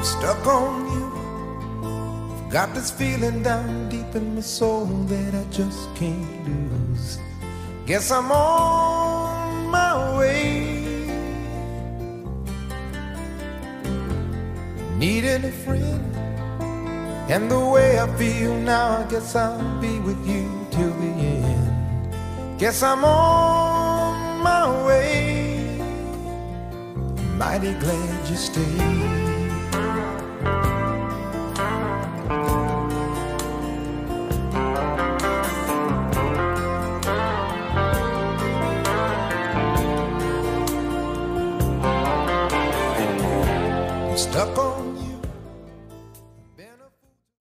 Stuck on you. Got this feeling down deep in my soul that I just can't lose. Guess I'm on my way. Needing a friend, and the way I feel now, I guess I'll be with you till the end. Guess I'm on my way. Mighty glad you stayed.